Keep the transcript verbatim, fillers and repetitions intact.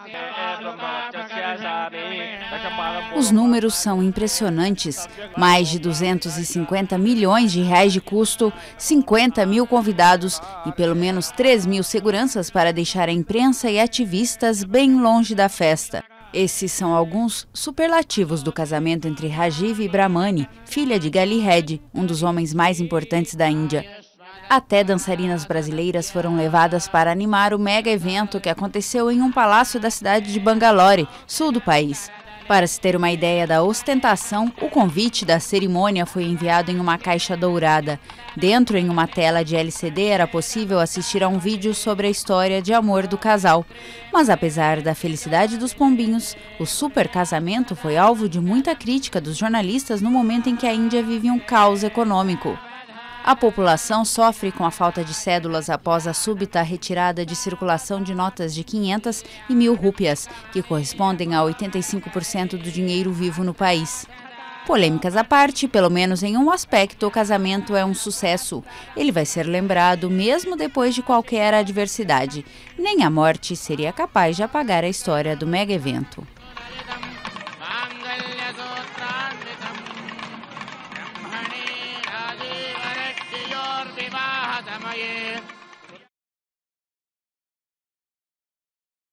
Os números são impressionantes. Mais de duzentos e cinquenta milhões de reais de custo, cinquenta mil convidados e pelo menos três mil seguranças para deixar a imprensa e ativistas bem longe da festa. Esses são alguns superlativos do casamento entre Rajiv e Brahmani, filha de Gali Reddy, um dos homens mais importantes da Índia. Até dançarinas brasileiras foram levadas para animar o mega evento que aconteceu em um palácio da cidade de Bangalore, sul do país. Para se ter uma ideia da ostentação, o convite da cerimônia foi enviado em uma caixa dourada. Dentro, em uma tela de L C D, era possível assistir a um vídeo sobre a história de amor do casal. Mas apesar da felicidade dos pombinhos, o super casamento foi alvo de muita crítica dos jornalistas no momento em que a Índia vive um caos econômico. A população sofre com a falta de cédulas após a súbita retirada de circulação de notas de quinhentas e mil rúpias, que correspondem a oitenta e cinco por cento do dinheiro vivo no país. Polêmicas à parte, pelo menos em um aspecto, o casamento é um sucesso. Ele vai ser lembrado mesmo depois de qualquer adversidade. Nem a morte seria capaz de apagar a história do mega evento. विवाह समय